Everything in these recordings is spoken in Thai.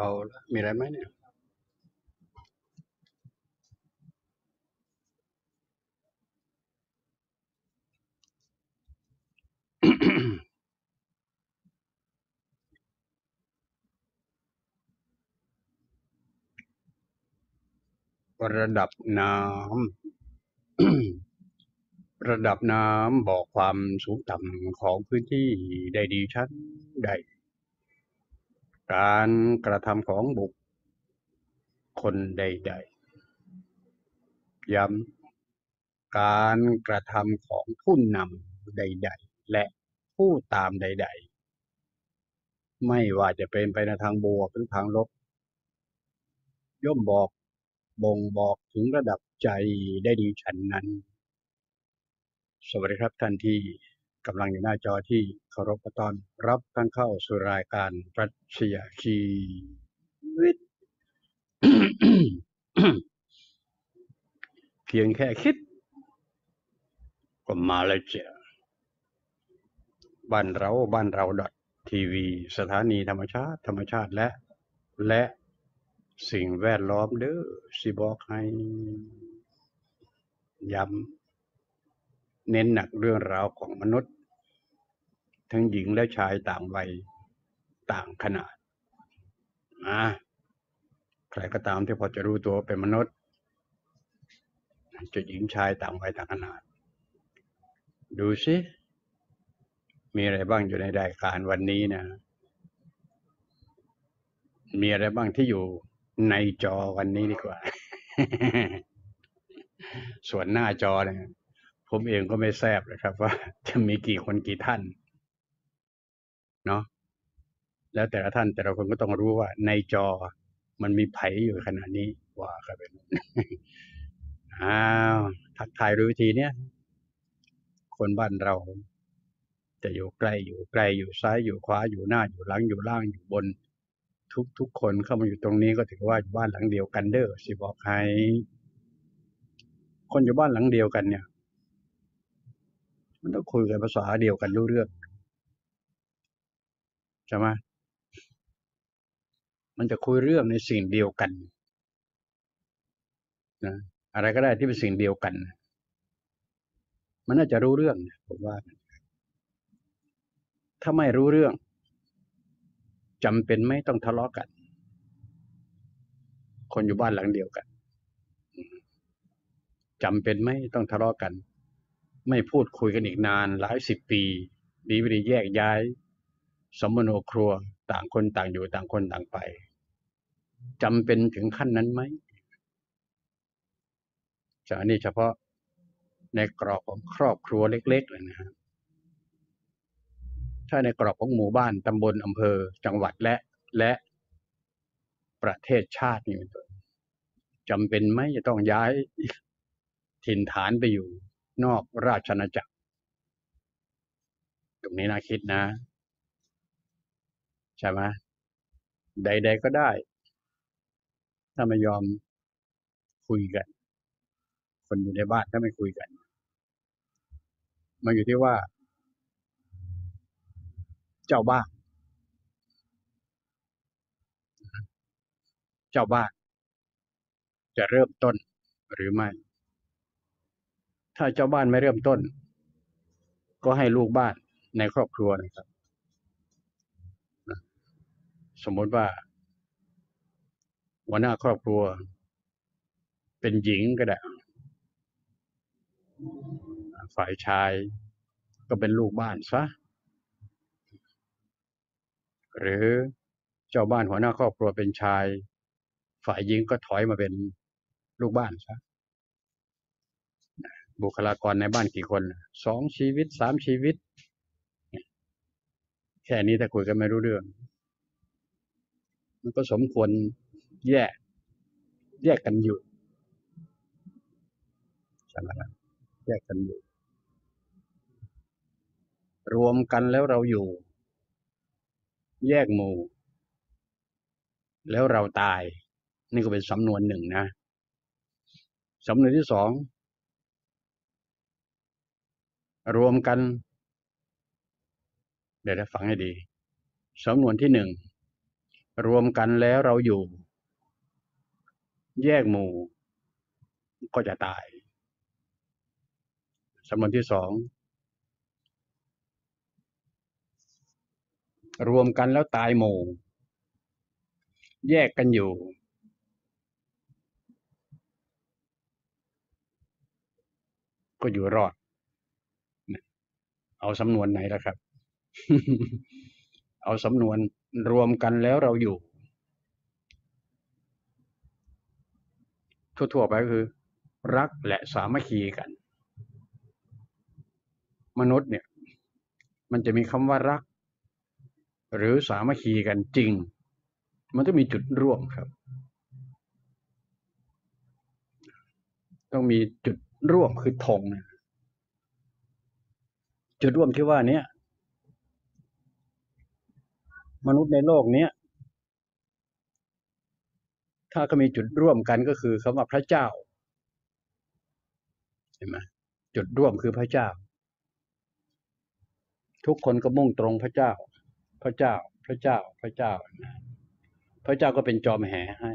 เอาละมีอะไรไหมเนี่ย ระดับน้ำระดับน้ำบอกความสูงต่ำของพื้นที่ได้ดีชัดได้การกระทำของบุคคลใดๆย้ำการกระทำของผู้นำใดๆและผู้ตามใดๆไม่ว่าจะเป็นไปในทางบวกหรือทางลบย่อมบ่งบอกถึงระดับใจได้ดีฉันนั้น สวัสดีครับท่านที่กำลังอยู่หน้าจอที่เคารพต้อนรับท่านเข้าสู่รายการปรัชญาชีวิต เพียงแค่คิดก็มาแล้วจ้ะบ้านเราทีวีสถานีธรรมชาติและสิ่งแวดล้อมเด้อสิบอกให้ย้ำเน้นหนักเรื่องราวของมนุษย์ทั้งหญิงและชายต่างวัยต่างขนาดใครก็ตามที่พอจะรู้ตัวเป็นมนุษย์จะหญิงชายต่างวัยต่างขนาดดูสิมีอะไรบ้างอยู่ในรายการวันนี้นะมีอะไรบ้างที่อยู่ในจอวันนี้ดีกว่า ส่วนหน้าจอเนี่ยผมเองก็ไม่แทรบเลยครับว่าจะมีกี่คนกี่ท่านเนาะแล้วแต่ละท่านแต่ละคนก็ต้องรู้ว่าในจอมันมีไผอยู่ขนาดนี้ว่ากันเป็น อ้าวทักทายด้วยวิธีเนี้ยคนบ้านเราจะอยู่ใกล้อยู่ไกลอยู่ซ้ายอยู่ขวาอยู่หน้าอยู่หลังอยู่ล่างอยู่บนทุกคนเข้ามาอยู่ตรงนี้ก็ถือว่าอยู่บ้านหลังเดียวกันเด้อสิบอกให้คนอยู่บ้านหลังเดียวกันเนี่ยมันต้องคุยกันภาษาเดียวกันรู้เรื่องใช่ไหมมันจะคุยเรื่องในสิ่งเดียวกันนะอะไรก็ได้ที่เป็นสิ่งเดียวกันมันน่าจะรู้เรื่องผมว่าถ้าไม่รู้เรื่องจำเป็นไม่ต้องทะเลาะกันคนอยู่บ้านหลังเดียวกันจำเป็นไม่ต้องทะเลาะกันไม่พูดคุยกันอีกนานหลายสิบปีดีไม่ดีแยกย้ายสมโนครัวต่างคนต่างอยู่ต่างคนต่างไปจำเป็นถึงขั้นนั้นไหมจากนี้เฉพาะในกรอบของครอบครัวเล็กๆเลยนะฮะถ้าในกรอบของหมู่บ้านตำบลอำเภอจังหวัดและประเทศชาตินี่จำเป็นไหมจะต้องย้ายถิ่นฐานไปอยู่นอกราชอาณาจักรตรงนี้น่าคิดนะใช่ไหมใดๆก็ได้ถ้าไม่ยอมคุยกันคนอยู่ในบ้านถ้าไม่คุยกันมันอยู่ที่ว่าเจ้าบ้านเจ้าบ้านจะเริ่มต้นหรือไม่ถ้าเจ้าบ้านไม่เริ่มต้นก็ให้ลูกบ้านในครอบครัวนะครับสมมติว่าหัวหน้าครอบครัวเป็นหญิงก็ได้ฝ่ายชายก็เป็นลูกบ้านซะหรือเจ้าบ้านหัวหน้าครอบครัวเป็นชายฝ่ายหญิงก็ถอยมาเป็นลูกบ้านซะบุคลากรในบ้านกี่คน2 ชีวิต3 ชีวิตแค่นี้ถ้าคุยกันไม่รู้เรื่องมันก็สมควรแยกกันอยู่ใช่ไหมล่ะแยกกันอยู่รวมกันแล้วเราอยู่แยกหมู่แล้วเราตายนี่ก็เป็นสำนวนหนึ่งนะสำนวนที่สองรวมกันเดี๋ยวฟังให้ดีสำนวนที่หนึ่งรวมกันแล้วเราอยู่ แยกหมู่ก็จะตายสำนวนที่สองรวมกันแล้วตายหมู่ แยกกันอยู่ก็อยู่รอดเอาสำนวนไหนล่ะครับ เอาสำนวนรวมกันแล้วเราอยู่ทั่วๆไปก็คือรักและสามัคคีกันมนุษย์เนี่ยมันจะมีคำว่ารักหรือสามัคคีกันจริงมันต้องมีจุดร่วมครับต้องมีจุดร่วมคือธงจุดร่วมที่ว่านี้มนุษย์ในโลกนี้ถ้าก็มีจุดร่วมกันก็คือคำว่าพระเจ้าเห็นไหมจุดร่วมคือพระเจ้าทุกคนก็มุ่งตรงพระเจ้าพระเจ้าพระเจ้าพระเจ้าพระเจ้าก็เป็นจอมแห่ให้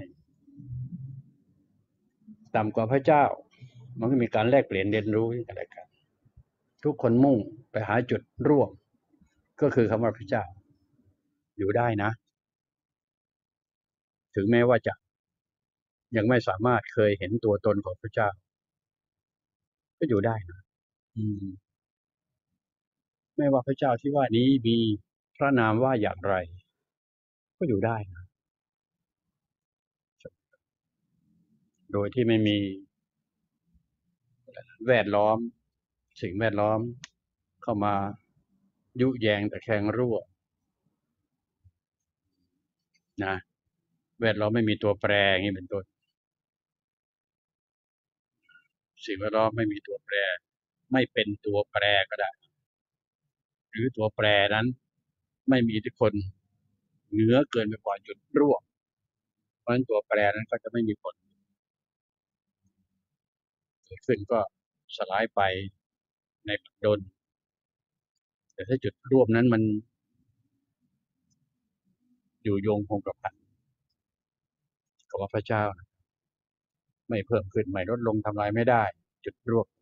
ต่ำกว่าพระเจ้ามันก็มีการแลกเปลี่ยนเรียนรู้อะไรกันทุกคนมุ่งไปหาจุดร่วมก็คือคำว่าพระเจ้าอยู่ได้นะถึงแม้ว่าจะยังไม่สามารถเคยเห็นตัวตนของพระเจ้าก็อยู่ได้นะไม่ว่าพระเจ้าที่ว่านี้มีพระนามว่าอย่างไรก็อยู่ได้นะโดยที่ไม่มีแวดล้อมสิ่งแวดล้อมเข้ามายุแยงแต่แคงรั่วนะแวดล้อมไม่มีตัวแปรอย่างนี้เป็นต้นสิ่งแวดล้อมไม่มีตัวแปรไม่เป็นตัวแปรก็ได้หรือตัวแปรนั้นไม่มีอิทธิพลเหนือเกินไปกว่าจุดร่วมเพราะฉะนั้นตัวแปรนั้นก็จะไม่มีผลเกิดขึ้นก็สลายไปในปัจจุบันแต่ถ้าจุดร่วมนั้นมันอยู่โยงคงกระพันกับว่าพระเจ้าไม่เพิ่มขึ้นไม่ลดลงทำลายไม่ได้จุดร่วม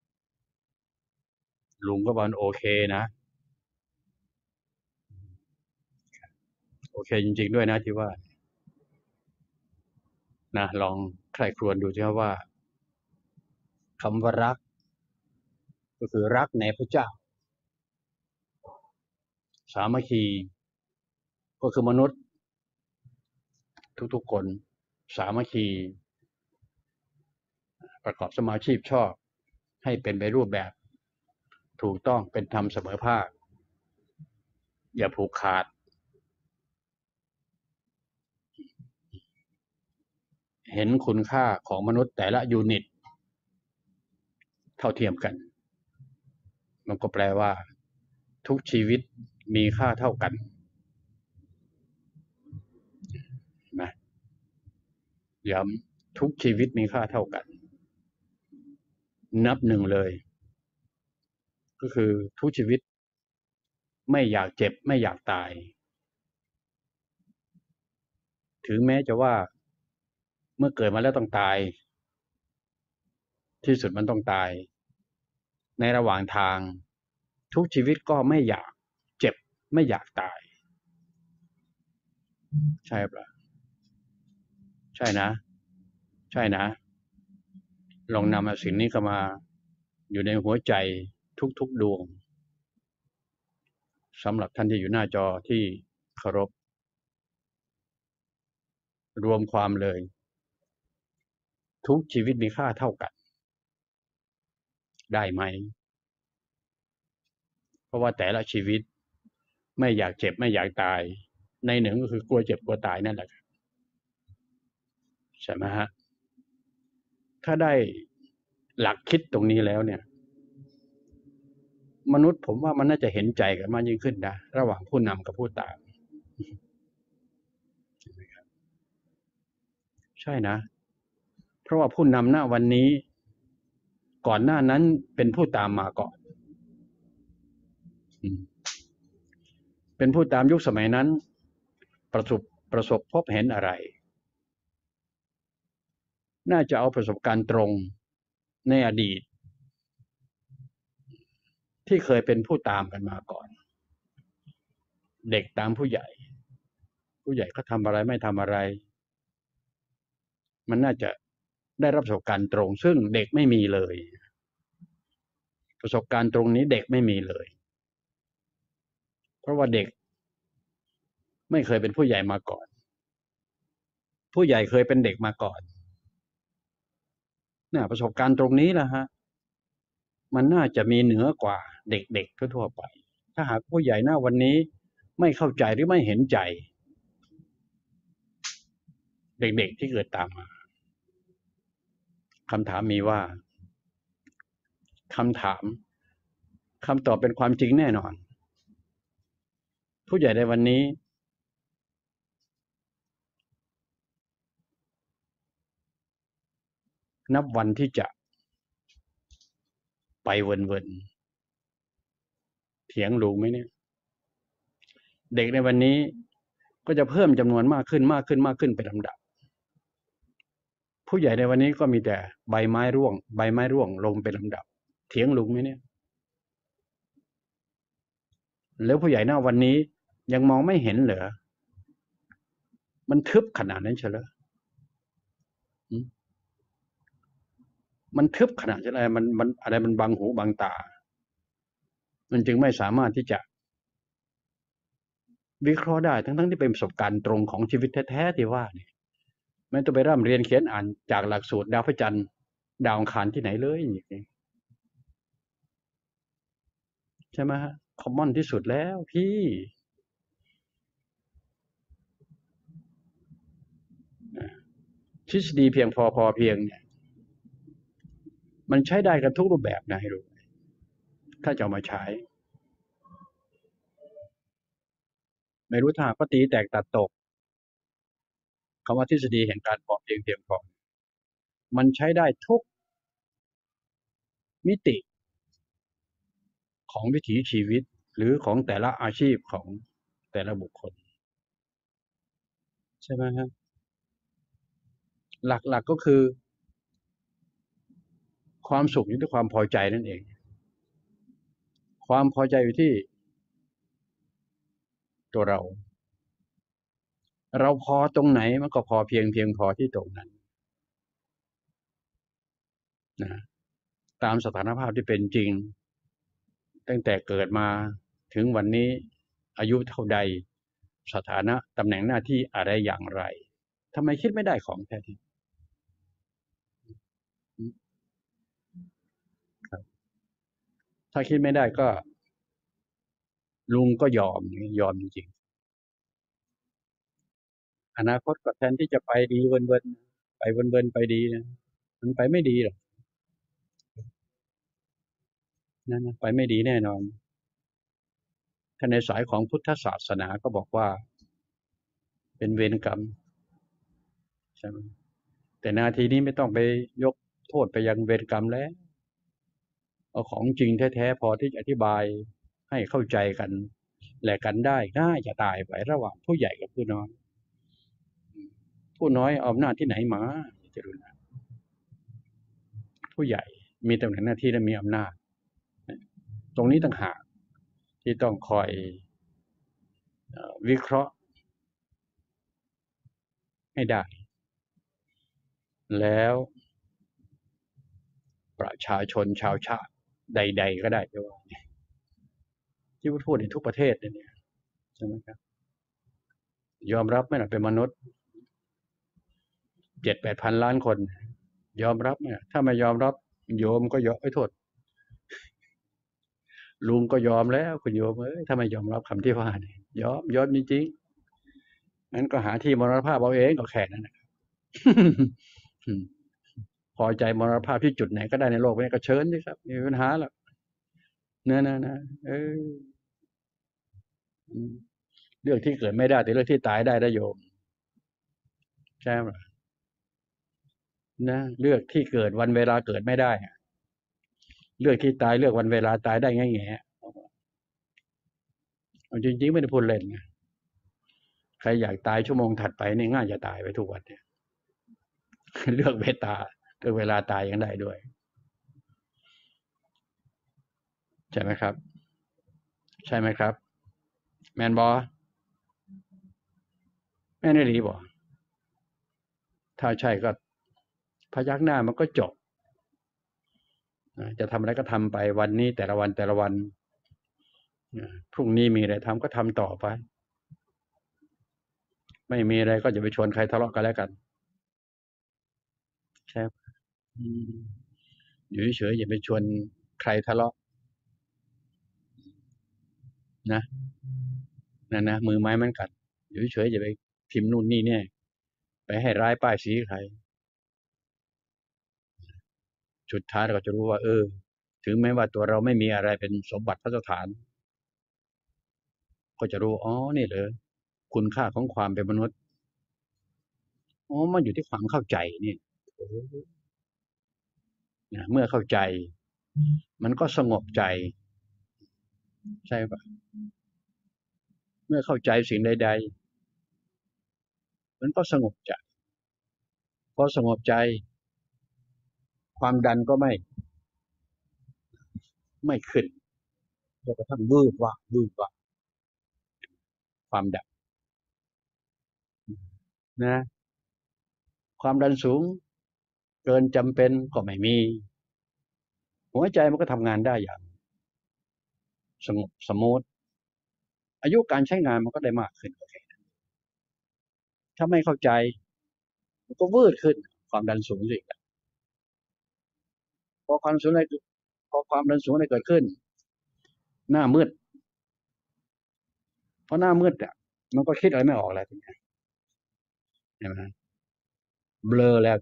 ลุงก็บอกโอเคนะโอเคจริงๆด้วยนะที่ว่านะลองใคร่ครวญดูสิว่าคำว่ารักก็คือรักในพระเจ้าสามัคคีก็คือมนุษย์ทุกๆคนสามัคคีประกอบสมาชีพชอบให้เป็นไปรูปแบบถูกต้องเป็นธรรมเสมอภาคอย่าผูกขาดเห็นคุณค่าของมนุษย์แต่ละยูนิตเท่าเทียมกันมันก็แปลว่าทุกชีวิตมีค่าเท่ากันนะย้ำทุกชีวิตมีค่าเท่ากันนับหนึ่งเลยก็คือทุกชีวิตไม่อยากเจ็บไม่อยากตายถึงแม้จะว่าเมื่อเกิดมาแล้วต้องตายที่สุดมันต้องตายในระหว่างทางทุกชีวิตก็ไม่อยากเจ็บไม่อยากตายใช่ปะใช่นะใช่นะลองนำสิ่งนี้เข้ามาอยู่ในหัวใจทุกๆดวงสำหรับท่านที่อยู่หน้าจอที่เคารพรวมความเลยทุกชีวิตมีค่าเท่ากันได้ไหมเพราะว่าแต่ละชีวิตไม่อยากเจ็บไม่อยากตายในหนึ่งก็คือกลัวเจ็บกลัวตายนั่นแหละใช่ไหมฮะถ้าได้หลักคิดตรงนี้แล้วเนี่ยมนุษย์ผมว่ามันน่าจะเห็นใจกันมากยิ่งขึ้นนะระหว่างผู้นำกับผู้ตามใช่นะเพราะว่าผู้นำหน้าวันนี้ก่อนหน้านั้นเป็นผู้ตามมาก่อนเป็นผู้ตามยุคสมัยนั้นประสบประสบพบเห็นอะไรน่าจะเอาประสบการณ์ตรงในอดีตที่เคยเป็นผู้ตามกันมาก่อนเด็กตามผู้ใหญ่ผู้ใหญ่เขาทำอะไรไม่ทำอะไรมันน่าจะได้รับประสบการณ์ตรงซึ่งเด็กไม่มีเลยประสบการณ์ตรงนี้เด็กไม่มีเลยเพราะว่าเด็กไม่เคยเป็นผู้ใหญ่มาก่อนผู้ใหญ่เคยเป็นเด็กมาก่อนเนี่ยประสบการณ์ตรงนี้แหละฮะมันน่าจะมีเหนือกว่าเด็กๆทั่วไปถ้าหากผู้ใหญ่หน้าวันนี้ไม่เข้าใจหรือไม่เห็นใจเด็กๆที่เกิดตามมาคำถามมีว่าคำถามคำตอบเป็นความจริงแน่นอนผู้ใหญ่ในวันนี้นับวันที่จะไปเวินๆเถียงลุงไหมเนี่ยเด็กในวันนี้ก็จะเพิ่มจำนวนมากขึ้นมากขึ้นมากขึ้นเป็นลำดับผู้ใหญ่ในวันนี้ก็มีแต่ใบไม้ร่วงใบไม้ร่วงลงเป็นลำดับเถียงลุงไหมเนี่ยแล้วผู้ใหญ่หน้าวันนี้ยังมองไม่เห็นเหรอมันทึบขนาดนั้นเชียวเหรอมันทึบขนาดนั้นอะไรมันอะไรมันบังหูบังตามันจึงไม่สามารถที่จะวิเคราะห์ได้ทั้งที่เป็นประสบการณ์ตรงของชีวิตแท้ๆที่ว่าเนี่ยไม่ต้องไปร่ำเรียนเขียนอ่านจากหลักสูตรดาวพระจันทร์ดาวอังคารที่ไหนเลยใช่ไหมฮะคอมมอนที่สุดแล้วพี่ทฤษฎีเพียงพอเพียงเนี่ยมันใช้ได้กันทุกรูปแบบนะให้รู้ถ้าจะเอามาใช้ไม่รู้ถ้าก็ตีแตกตัดตกคำว่าทฤษฎีแห่งการพอเพียงเพียงพอมันใช้ได้ทุกมิติของวิถีชีวิตหรือของแต่ละอาชีพของแต่ละบุคคลใช่ไหมครับหลักๆก็คือความสุขอยู่ที่ความพอใจนั่นเองความพอใจอยู่ที่ตัวเราเราพอตรงไหนมันก็พอเพียงพอที่ตรงนั้นนะตามสถานภาพที่เป็นจริงตั้งแต่เกิดมาถึงวันนี้อายุเท่าใดสถานะตำแหน่งหน้าที่อะไรอย่างไรทำไมคิดไม่ได้ของแท้ที่ถ้าคิดไม่ได้ก็ลุงก็ยอมจริงๆอนาคตก็แทนที่จะไปดีเวินๆไปเวินๆไปดีนะมันไปไม่ดีหรอกนั่นนะไปไม่ดีแน่นอนถ้าในสายของพุทธศาสนาก็บอกว่าเป็นเวรกรรมใช่ไหมแต่นาทีนี้ไม่ต้องไปยกโทษไปยังเวรกรรมแล้วเอาของจริงแท้ๆพอที่จะอธิบายให้เข้าใจกันแหละกันได้ง่ายจะตายไประหว่างผู้ใหญ่กับผู้น้อยผู้น้อยเอาอำนาจที่ไหนมาจะรู้นะผู้ใหญ่มีตำแหน่งหน้าที่และมีอำนาจตรงนี้ต่างหากที่ต้องคอยวิเคราะห์ให้ได้แล้วประชาชนชาวชาติใดๆก็ได้ที่ว่าที่พูดในทุกประเทศเนี่ยใช่ไหมครับยอมรับไหมล่ะเป็นมนุษย์7-8 พันล้านคนยอมรับไหมถ้าไม่ยอมรับโยมก็ยอมโทษลุงก็ยอมแล้วคุณโยมถ้าไม่ยอมรับคำที่ว่าเนี่ยยอมจริงๆงั้นก็หาที่มรณภาพเอาเองก็แค่นั้นนะพอใจมรณภาพที่จุดไหนก็ได้ในโลกนี้ก็เชิญสิครับไม่มีปัญหาหรอกนะเออเรื่องที่เกิดไม่ได้แต่เรื่องที่ตายได้นะโยมใช่ไหมนะเลือกที่เกิดวันเวลาเกิดไม่ได้เลือกที่ตายเลือกวันเวลาตายได้ง่ายๆจริงๆไม่ได้พูดเล่นไงใครอยากตายชั่วโมงถัดไปนี่ง่ายจะตายไปทุกวันเนี่ย เลือกเวลาเลือกเวลาตายยังได้ด้วยใช่ไหมครับใช่ไหมครับแมนบอแม่นดีบอถ้าใช่ก็พยักหน้ามันก็จบจะทำอะไรก็ทำไปวันนี้แต่ละวันแต่ละวันพรุ่งนี้มีอะไรทำก็ทำต่อไปไม่มีอะไรก็จะไปชวนใครทะเลาะกันแล้วกันใช่อยู่เฉยๆอย่าไปชวนใครทะเลาะนะนะมือไม้มันกัดอยู่เฉยๆอย่าไปพิมพ์นู่นนี่เนี่ยไปให้ร้ายป้ายสีใครสุดท้ายเราก็จะรู้ว่าถึงแม้ว่าตัวเราไม่มีอะไรเป็นสมบัติพัฒฐานก็จะรู้อ๋อนี่เหรอคุณค่าของความเป็นมนุษย์อ๋อมันอยู่ที่ความเข้าใจนี่นะเมื่อเข้าใจมันก็สงบใจใช่ปะเมื่อเข้าใจสิ่งใดๆมันก็สงบใจพอสงบใจความดันก็ไม่ขึ้นจนกระทั่งวืดว่าความดันนะความดันสูงเกินจำเป็นก็ไม่มีหัวใจมันก็ทำงานได้อย่างสงบสมูทอายุการใช้งานมันก็ได้มากขึ้นโอเคถ้าไม่เข้าใจมันก็วืดขึ้นความดันสูงสิพอความสูงอะไรพอความดันสูงอะไรเกิดขึ้นหน้ามืดเพราะหน้ามืดอ่ะมันก็คิดอะไรไม่ออกอะไรทีนี้ใช่ไหมเบลอแล้ว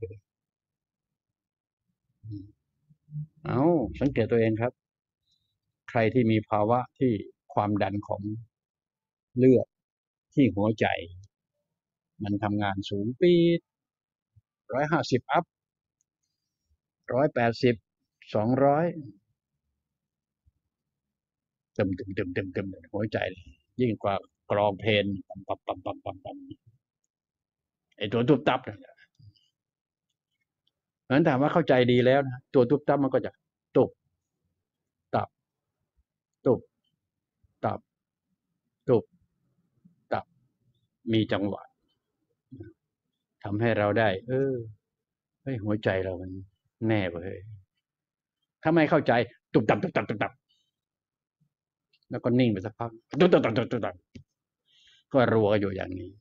เอาสังเกตตัวเองครับใครที่มีภาวะที่ความดันของเลือดที่หัวใจมันทำงานสูงปี๊ด150อัพ180200เต็มหัวใจยิ่งกว่ากรองเพลนปั๊มไอตัวตุบตับนั่นแหละเพราะฉะนั้นถามว่าเข้าใจดีแล้วนะตัวตุบตับมันก็จะตุบตับตุบตับตุบตับมีจังหวะทำให้เราได้เฮ้ยหัวใจเรามันแน่เว้ยถ้าไม่เข้าใจตุบตับแล้วก็นิ่งไปสักพักตุบตับก็รัวอยู่อย่างนี้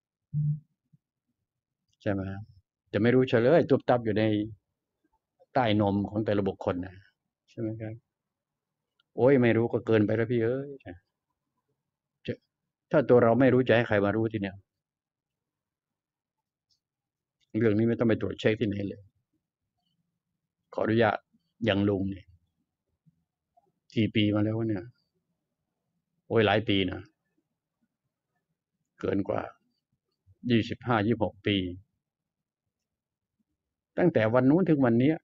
ใช่ไหมจะไม่รู้เฉลยตุบตับอยู่ในใต้นมของแต่ละบุคคลนะใช่ไหมครับโอ้ยไม่รู้ก็เกินไปแล้วพี่เอ้ยถ้าตัวเราไม่รู้จะให้ใครมารู้ทีเนี้ยเรื่องนี้ไม่ต้องไปตรวจเช็คที่ไหนเลยขออนุญาตอย่างลุงเนี่ยกี่ปีมาแล้วเนี่ยโอ้ยหลายปีนะเกินกว่า25-26 ปีตั้งแต่วันนู้นถึงวันนี้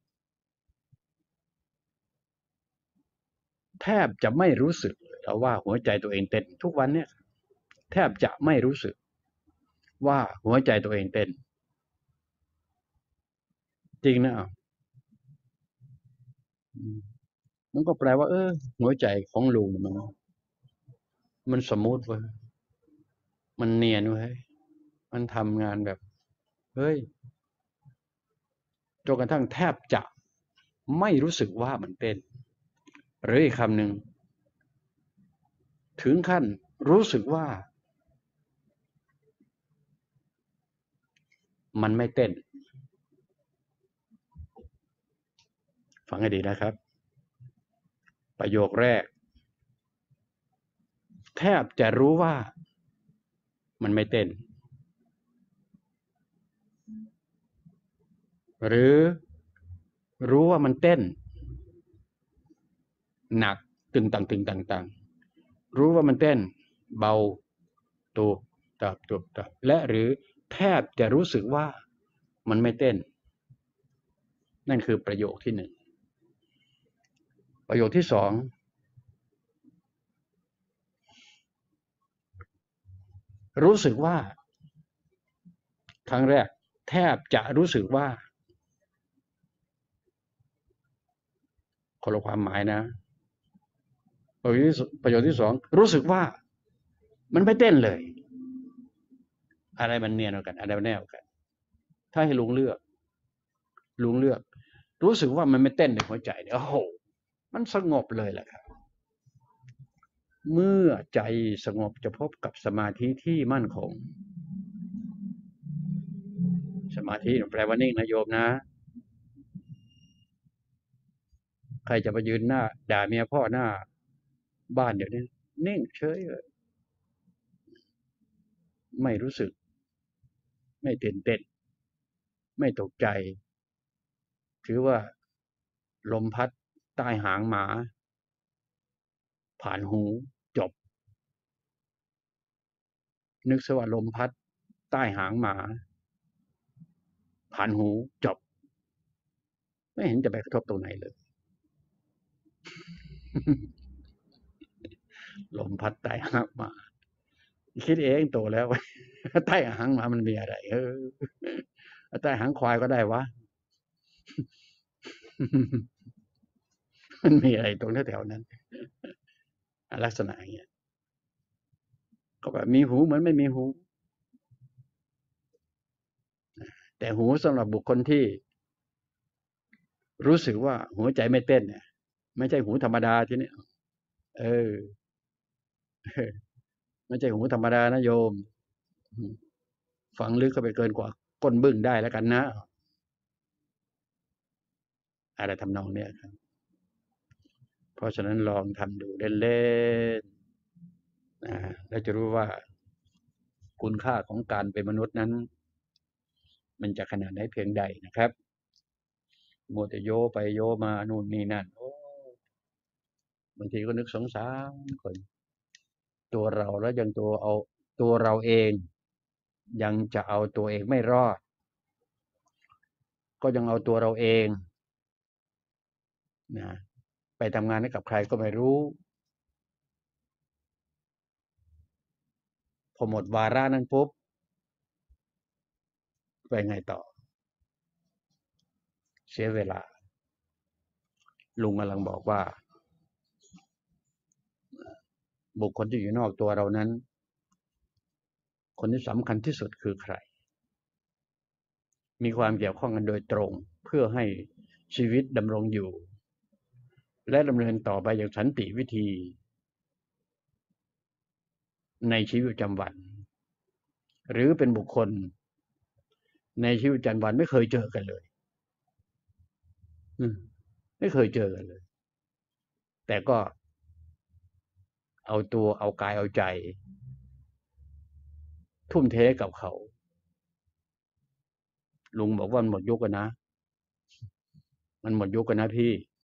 แทบจะไม่รู้สึกแล้วว่าหัวใจตัวเองเต้นทุกวันเนี่ยแทบจะไม่รู้สึกว่าหัวใจตัวเองเต้นจริงนะมันก็แปลว่าหัวใจของลุงมันสมูทเว้ยมันเนียนเว้ยมันทำงานแบบเฮ้ยจนกระทั่งแทบจะไม่รู้สึกว่ามันเต้นหรืออีกคำหนึ่งถึงขั้นรู้สึกว่ามันไม่เต้นฟังให้ดีนะครับประโยคแรกแทบจะรู้ว่ามันไม่เต้นหรือรู้ว่ามันเต้นหนักตึงตังรู้ว่ามันเต้นเบาตูบตับและหรือแทบจะรู้สึกว่ามันไม่เต้นนั่นคือประโยคที่หนึ่งประโยคที่สองรู้สึกว่าครั้งแรกแทบจะรู้สึกว่าคนละความหมายนะประโยคที่สองรู้สึกว่ามันไม่เต้นเลยอะไรมันเนียนกว่ากันอะไรมันแน่กว่ากันถ้าให้ลุงเลือกรู้สึกว่ามันไม่เต้นในหัวใจเนี่ยโอ้โหมันสงบเลยแหละครับเมื่อใจสงบจะพบกับสมาธิที่มั่นคงสมาธิแปลว่านิ่งนะโยมนะใครจะมายืนหน้าด่าเมียพ่อหน้าบ้านเดี๋ยวนี้นิ่งเฉยเลยไม่รู้สึกไม่ตื่นเต้นไม่ตกใจถือว่าลมพัดใต้หางหมาผ่านหูจบนึกซะว่าลมพัดใต้หางหมาผ่านหูจบไม่เห็นจะไปกระทบตรงไหนเลยลมพัดใต้หางหมาคิดเองโตแล้วใต้หางหมามันมีอะไรใต้หางควายก็ได้วะมันมีอะไรตรงแถวๆนั้นลักษณะอย่างเงี้ยก็แบบมีหูเหมือนไม่มีหูแต่หูสำหรับบุคคลที่รู้สึกว่าหัวใจไม่เต้นเนี่ยไม่ใช่หูธรรมดาทีนี้เออไม่ใช่หูธรรมดานะโยมฝังลึกเข้าไปเกินกว่าก้นบึ้งได้แล้วกันนะอะไรทำนองเนี้ยครับเพราะฉะนั้นลองทำดูเล่นๆแล้วจะรู้ว่าคุณค่าของการเป็นมนุษย์นั้นมันจะขนาดไหนเพียงใดนะครับมัวแต่โยไปโยมานู่นนี่นั่นโอ้บางทีก็นึกสงสารคนตัวเราแล้วยังตัวเราเองยังจะเอาตัวเองไม่รอดก็ยังเอาตัวเราเองนะไปทำงานให้กับใครก็ไม่รู้พอหมดวาระนั้นปุ๊บไปไงต่อเสียเวลาลุงกำลังบอกว่าบุคคลที่อยู่นอกตัวเรานั้นคนที่สำคัญที่สุดคือใครมีความเกี่ยวข้องกันโดยตรงเพื่อให้ชีวิตดำรงอยู่และดำเนินต่อไปอย่างสันติวิธีในชีวิตประจำวันหรือเป็นบุคคลในชีวิตประจำวันไม่เคยเจอกันเลยไม่เคยเจอกันเลยแต่ก็เอาตัวเอากายเอาใจทุ่มเทกับเขาลุงบอกว่ามันหมดยุคกันนะมันหมดยุคกันนะพี่